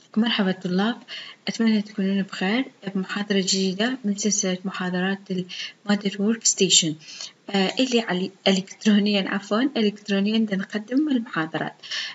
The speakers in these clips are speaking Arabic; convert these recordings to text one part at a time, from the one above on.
مرحبا طلاب، أتمنى تكونون بخير بمحاضرة جديدة من سلسلة محاضرات مادة ورك ستيشن اللي إلكترونيا نقدم المحاضرات.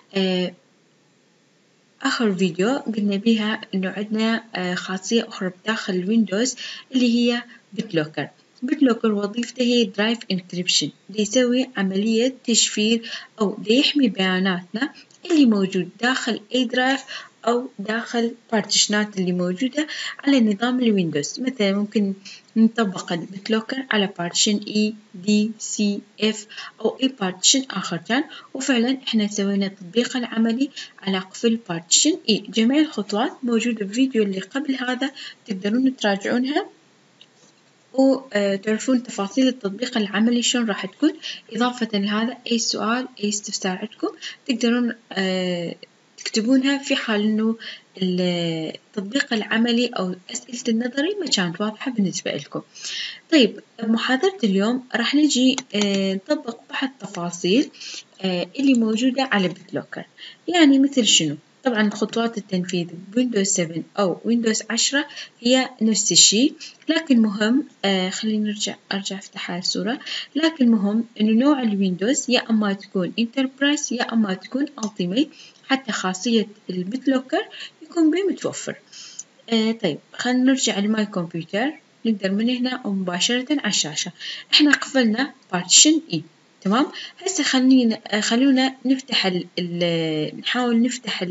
آخر فيديو قلنا بيها إنه عندنا خاصية أخرى بداخل الويندوز اللي هي بيتلوكر. بيتلوكر وظيفته هي درايف انكريبشن، يسوي عملية تشفير أو يحمي بياناتنا اللي موجود داخل أي درايف أو داخل بارتيشنات اللي موجودة على نظام الويندوز. مثلا ممكن نطبق البيتلوكر على بارتيشن E D C F أو أي بارتيشن آخر كان، وفعلا إحنا سوينا التطبيق العملي على قفل بارتيشن E. جميع الخطوات موجودة بفيديو اللي قبل هذا، تقدرون تراجعونها وتعرفون تفاصيل التطبيق العملي شلون راح تكون. إضافة لهذا أي سؤال أي استفسار عندكم تقدرون تكتبونها في حال إنه التطبيق العملي أو أسئلة النظري ما كانت واضحة بالنسبة لكم. طيب، بمحاضرة اليوم راح نجي نطبق بعض التفاصيل اللي موجودة على بيتلوكر. يعني مثل شنو؟ طبعا خطوات التنفيذ بويندوز 7 أو ويندوز 10 هي نفس الشيء، لكن مهم خلينا أرجع أفتح هاي الصورة. لكن مهم إنه نوع الويندوز يا أما تكون انتربرايز يا أما تكون ألتيميت، حتى خاصية البيتلوكر يكون به متوفر. طيب، خلينا نرجع لماي كمبيوتر، نقدر من هنا أو مباشرة على الشاشة. إحنا قفلنا بارتيشن E، تمام. هسه خلونا نفتح نحاول نفتح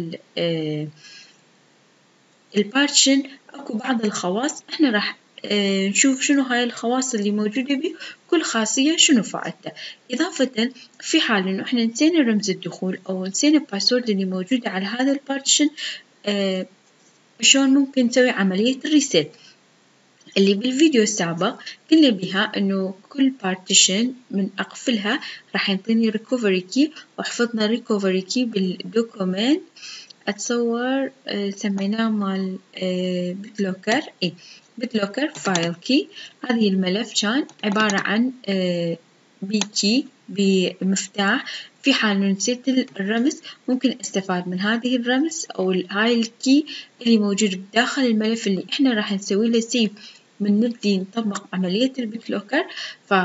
البارتيشن. أكو بعض الخواص إحنا راح نشوف شنو هاي الخواص اللي موجودة بيه، كل خاصية شنو فائدتها. إضافة في حال إنه إحنا نسينا رمز الدخول أو نسينا الباسورد اللي موجودة على هذا البارتيشن، شلون ممكن نسوي عملية الريسيت اللي بالفيديو السابق قلنا بها إنه كل بارتيشن من أقفلها راح ينطيني ريكوفري كي، وحفظنا ريكوفري كي بالدوكومنت. أتصور سميناه مال بيتلوكر. بيتلوكر فايل كي. هذه الملف كان عبارة عن بكي بمفتاح. في حال نسيت الرمز ممكن استفاد من هذه الرمز أو هاي الكي اللي موجود بداخل الملف اللي إحنا راح نسوي له سيف من نبدي نطبق عملية البيتلوكر. ف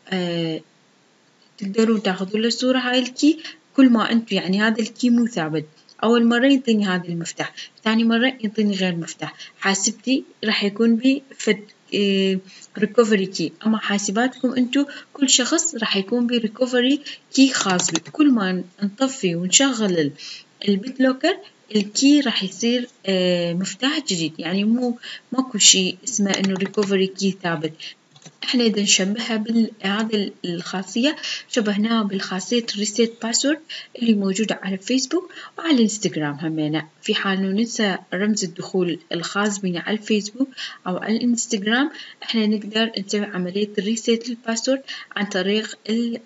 تقدرون تاخذون له صورة هاي الكي كل ما أنتوا، يعني هذا الكي مو ثابت. أول مرة ينطيني هذا المفتاح، ثاني مرة ينطيني غير مفتاح. حاسبتي راح يكون بي فد ريكوفري كي، أما حاسباتكم أنتوا كل شخص راح يكون بي ريكوفري كي خاص بي. كل ما نطفي ونشغل البيتلوكر الكي راح يصير مفتاح جديد، يعني ماكو شيء اسمه إنه ريكوفري كي ثابت. إحنا إذا نشبهها بهذه الخاصية شبهناها بالخاصية الريسيت باسورد اللي موجودة على فيسبوك وعلى الانستغرام همينة. في حال إنه ننسى رمز الدخول الخاص بنا على الفيسبوك أو على الانستغرام، إحنا نقدر نسوي عملية الريسيت للباسورد عن طريق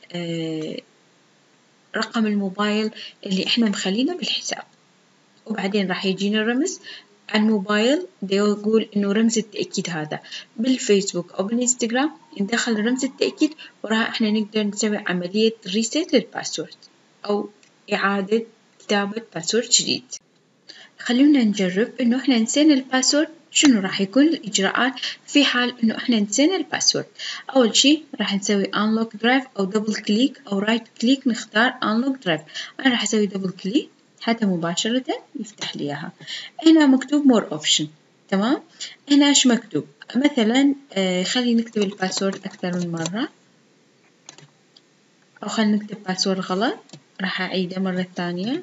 رقم الموبايل اللي إحنا مخلينه بالحساب، وبعدين راح يجينا الرمز على الموبايل يقول إنه رمز التأكيد هذا. بالفيسبوك أو بالإنستغرام ندخل رمز التأكيد، وراها إحنا نقدر نسوي عملية ريسيت للباسورد أو إعادة كتابة باسورد جديد. خلونا نجرب إنه إحنا نسينا الباسورد شنو راح يكون الإجراءات في حال إنه إحنا نسينا الباسورد. أول شيء راح نسوي unlock drive أو دبل كليك أو رايت كليك نختار unlock drive. أنا راح أسوي دبل كليك حتى مباشرة يفتح لي إياها. هنا مكتوب more option، تمام. هنا إيش مكتوب؟ مثلا خلينا نكتب الباسورد أكثر من مرة، أو خلينا نكتب باسورد غلط. راح أعيده مرة ثانية.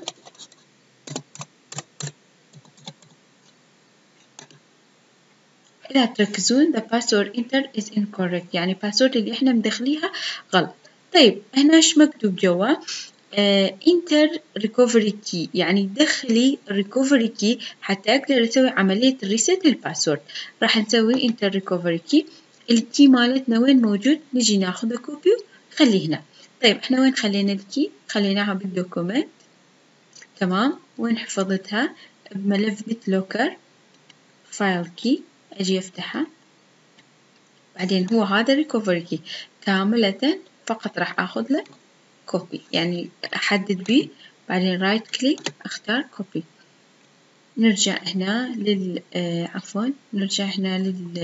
إذا تركزون the password entered is incorrect، يعني الباسورد اللي إحنا مدخليها غلط. طيب هنا إيش مكتوب جوا؟ enter recovery key، يعني دخلي recovery key حتى أقدر أسوي عملية الريسيت للباسورد. راح نسوي enter recovery key. الكي مالتنا وين موجود؟ نجي ناخذه كوبي خليه هنا. طيب إحنا وين خلينا الكي؟ خليناها بالدوكومنت، تمام. وين حفظتها؟ بملف بيتلوكر فايل كي. أجي أفتحها، بعدين هو هذا ريكوفري كي كاملة، فقط راح أخذ له كوبي، يعني أحدد بيه، بعدين رايت كليك أختار كوبي. نرجع هنا عفوا نرجع هنا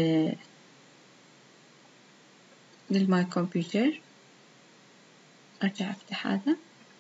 للماي كمبيوتر، أرجع أفتح هذا،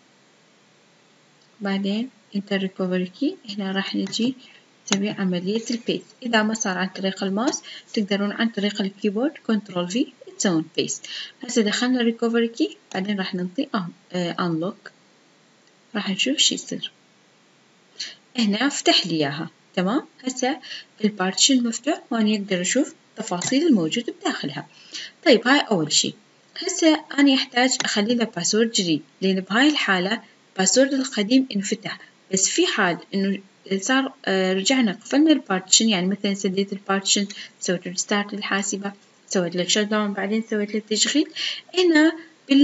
بعدين انتر ريكفري كي. هنا راح نجي نسوي عملية البيست. إذا ما صار عن طريق الماوس تقدرون عن طريق الكيبورد كنترول في تسوون بيست. هسه دخلنا ريكفري كي، بعدين راح نعطي انلوك، راح نشوف شو يصير. هنا فتح لي إياها تمام. هسه البارتيشن مفتوح وأنا أقدر أشوف التفاصيل الموجودة بداخلها. طيب هاي أول شي. هسه أنا أحتاج أخلي له باسورد جديد، لأن بهاي الحالة الباسورد القديم انفتح، بس في حال إنه صار رجعنا قفلنا البارتيشن، يعني مثلا سديت البارتيشن، سويت ريستارت للحاسبة، سويت له شت داون، بعدين سويت له تشغيل، هنا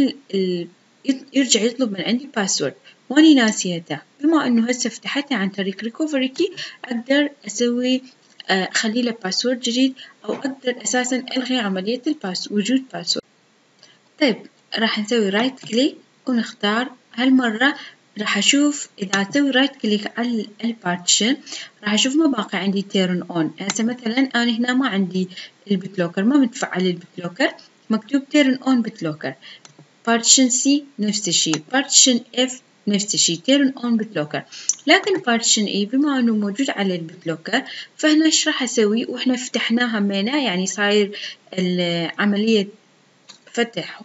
يرجع يطلب من عندي باسورد وأني ناسيته. بما إنه هسه فتحتها عن طريق ريكفري كي أقدر أسوي أخلي له باسورد جديد، أو أقدر أساسًا ألغي عملية وجود باسورد. طيب راح نسوي رايت كليك ونختار. هالمرة راح أشوف إذا أسوي رايت كليك على البارتيشن راح أشوف ما باقي عندي تيرن أون. هسه مثلًا أنا هنا ما عندي البتلوكر، ما متفعل البتلوكر، مكتوب تيرن أون بتلوكر. بارتيشن سي نفس الشي، بارتيشن اف نفس الشي، تيرن اون بتلوكر. لكن بارتيشن اي بما انه موجود على البتلوكر، فهنا ايش راح اسوي واحنا فتحناها همينة، يعني صاير عملية فتح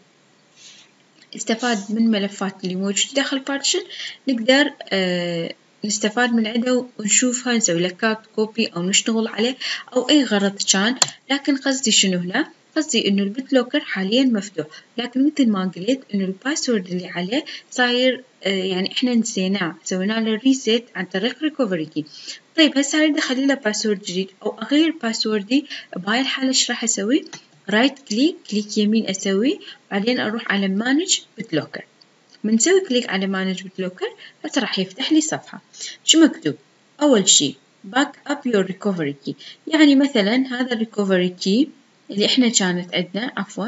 واستفاد من ملفات اللي موجودة داخل بارتيشن، نقدر نستفاد من عندها ونشوفها، نسوي له كات كوبي أو نشتغل عليه أو أي غرض كان. لكن قصدي شنو هنا؟ قصدي إنه البتلوكر حاليًا مفتوح، لكن مثل ما قلت إنه الباسورد اللي عليه صاير يعني إحنا نسيناه، سوينا له ريسيت عن طريق ريكفري كي. طيب هسه أريد أخلي له باسورد جديد أو أغير باسوردي، بهاي الحالة إيش راح أسوي؟ رايت كليك، كليك يمين أسوي، بعدين أروح على مانج بتلوكر. من نسوي كليك على مانج بتلوكر هسه راح يفتح لي صفحة. شو مكتوب؟ أول شي باك أب يور ريكفري كي، يعني مثلا هذا الريكفري كي اللي إحنا كانت عندنا، عفوا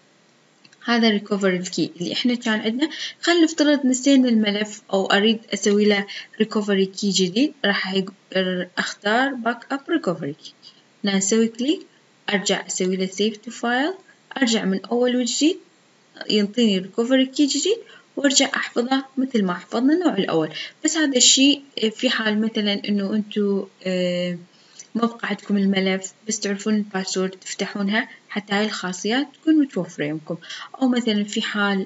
هذا الريكفري كي اللي إحنا كان عندنا، خلينا نفترض نسينا الملف أو أريد أسوي له ريكفري كي جديد، راح أختار باك أب ريكفري كي. نسوي كليك، أرجع أسوي له سيف تو فايل، أرجع من أول وجديد، ينطيني ريكفري كي جديد وارجع احفظه مثل ما حفظنا النوع الاول. بس هذا الشيء في حال مثلا انه انتم ما بقى عندكم الملف بس تعرفون الباسورد تفتحونها، حتى هاي الخاصيات تكون متوفرة يمكم. او مثلا في حال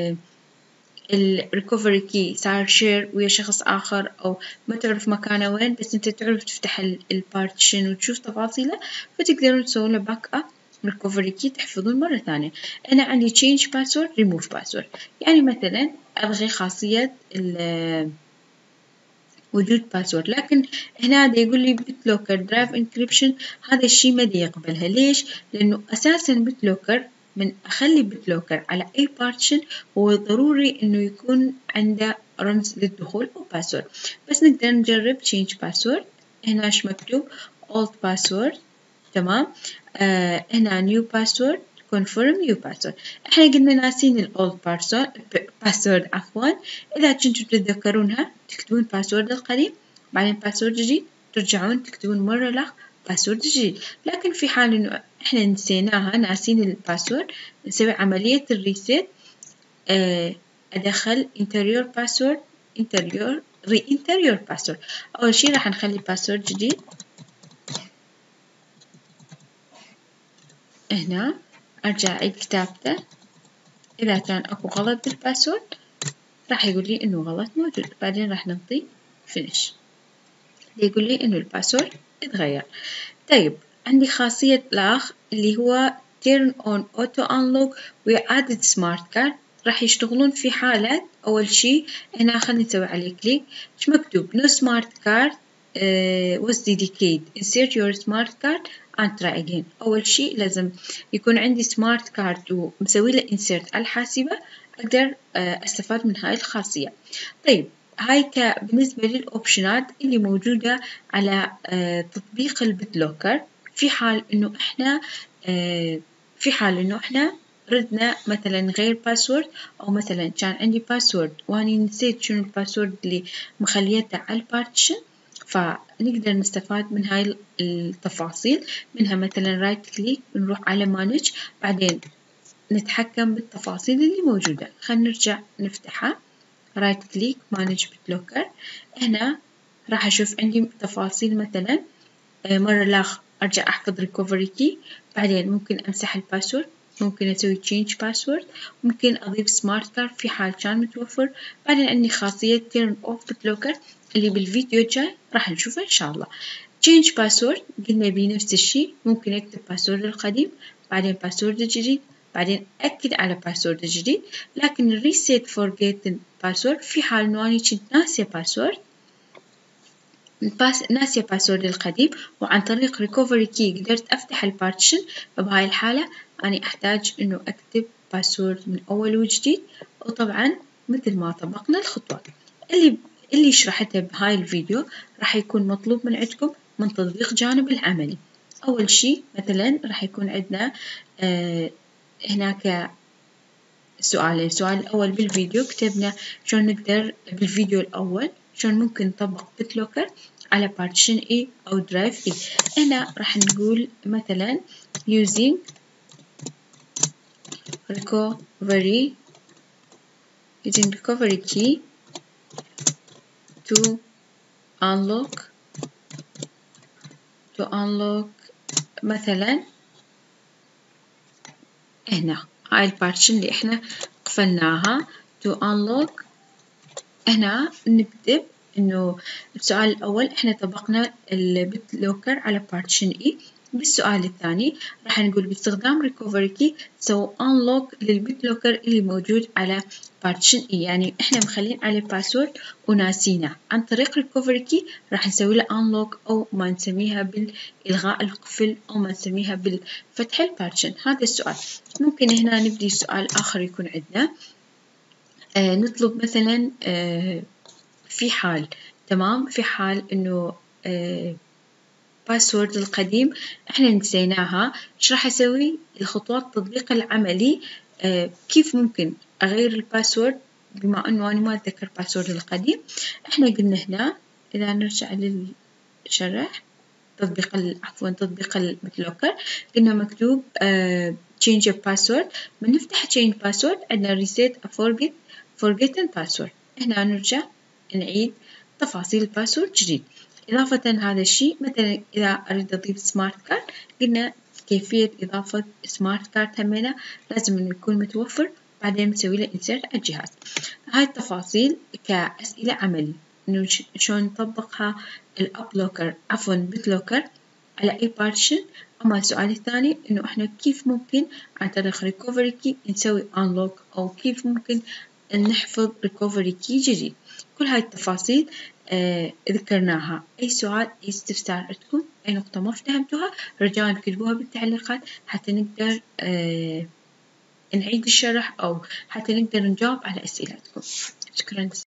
الريكفري كي صار شير ويا شخص آخر أو ما تعرف مكانه وين، بس أنت تعرف تفتح البارتيشن وتشوف تفاصيله، فتقدرون تسوون له باك أب ريكفري كي تحفظون مرة ثانية. أنا عندي change password remove password، يعني مثلا ألغي خاصية وجود باسورد، لكن هنا دا يقول لي بتلوكر درايف انكريبشن، هذا الشيء ما دا يقبلها. ليش؟ لأنه أساسا بتلوكر من أخلي بتلوكر على أي بارتيشن هو ضروري إنه يكون عنده رمز للدخول أو باسورد. بس نقدر نجرب change password. هنا إيش مكتوب؟ old password، تمام. هنا new password confirm new password. احنا قلنا ناسين الاولد باسورد عفوا. اذا كنتوا تتذكرونها تكتبون باسورد القديم، بعدين باسورد جديد، ترجعون تكتبون مرة الأخ باسورد جديد. لكن في حال انه احنا نسيناها، ناسين الباسورد، نسوي عملية الريسيت. ادخل interior password interior password. اول شي راح نخلي باسورد جديد هنا، أرجع أعيد كتابته. إذا كان أكو غلط بالباسورد راح يقول لي إنه غلط موجود، بعدين راح نعطي finish، يقول لي إنه الباسورد اتغير. طيب عندي خاصية الأخ اللي هو turn on auto unlock وإعادة سمارت كارد، راح يشتغلون في حالة أول شي هنا خلينا نسوي عليه كليك. إيش مكتوب؟ no smart card was dedicated insert your smart card and try again. أول شي لازم يكون عندي سمارت كارد ومسوي له insert على الحاسبة أقدر أستفاد من هاي الخاصية. طيب هاي بالنسبة للأوبشنات اللي موجودة على تطبيق البتلوكر. في حال إنه إحنا ردنا مثلا نغير باسورد، أو مثلا كان عندي باسورد وأني نسيت شنو الباسورد اللي مخليته على البارتيشن، فنقدر نستفاد من هاي التفاصيل، منها مثلا رايت كليك بنروح على مانج، بعدين نتحكم بالتفاصيل اللي موجودة. خلينا نرجع نفتحها، رايت كليك مانج بتلوكر. هنا راح أشوف عندي تفاصيل مثلا مرة لا أرجع أحفظ ريكوفري كي، بعدين ممكن أمسح الباسورد، ممكن أسوي تشينج باسورد، ممكن أضيف سمارت كارد في حال كان متوفر. بعدين عندي خاصية تيرن أوف بتلوكر اللي بالفيديو الجاي راح نشوفها إن شاء الله. تشينج باسورد قلنا بيه نفس الشي، ممكن أكتب باسورد القديم بعدين باسورد الجديد بعدين أكد على باسورد الجديد. لكن الريسيت فورجيت باسورد في حال إنه أنا كنت ناسية باسورد، ناسية باسورد القديم وعن طريق ريكوفري كي قدرت أفتح البارتيشن، فبهاي الحالة أنا أحتاج إنه أكتب باسورد من أول وجديد. وطبعا مثل ما طبقنا الخطوات اللي شرحتها بهاي الفيديو راح يكون مطلوب من عندكم من تطبيق جانب العملي. أول شي مثلا راح يكون عندنا هناك سؤالين. السؤال الأول بالفيديو كتبنا شلون نقدر بالفيديو الأول شلون ممكن نطبق بتلوكر على partition A أو drive A. هنا راح نقول مثلا using recovery key to unlock مثلا هنا هاي البارتيشن اللي احنا قفلناها to unlock. هنا نكتب إنه السؤال الأول إحنا طبقنا البت لوكر على partition E. بالسؤال الثاني راح نقول باستخدام recovery key سووا unlock للبت لوكر اللي موجود على partition E، يعني إحنا مخلين عليه باسورد وناسينه. عن طريق recovery key راح نسوي له unlock أو ما نسميها بالإلغاء القفل أو ما نسميها بالفتح البارتيشن. هذا السؤال. ممكن هنا نبدي سؤال آخر يكون عندنا نطلب مثلا في حال تمام، في حال إنه باسورد القديم إحنا نسيناها، إيش راح أسوي؟ الخطوات التطبيق العملي كيف ممكن أغير الباسورد بما إنه أنا ما أتذكر باسورد القديم. إحنا قلنا هنا إذا نرجع للشرح تطبيق البتلوكر قلنا مكتوب change password. من نفتح change password عندنا reset forgotten password. هنا نرجع نعيد تفاصيل الباسورد جديد. إضافة هذا الشيء مثلا إذا أريد أضيف سمارت كارد قلنا كيفية إضافة سمارت كارد همينة لازم إنه يكون متوفر، بعدين نسوي له insert على الجهاز. هاي التفاصيل كأسئلة عملي إنه شلون نطبقها بتلوكر على أي بارتيشن. أما السؤال الثاني إنه إحنا كيف ممكن عن طريق ريكوفري كي نسوي unlock أو كيف ممكن نحفظ ريكوفري كي جديد. كل هاي التفاصيل ذكرناها. أي سؤال أي استفسار عندكم أي نقطة ما فهمتوها رجاء اكتبوها بالتعليقات حتى نقدر نعيد الشرح أو حتى نقدر نجاوب على أسئلتكم. شكرا.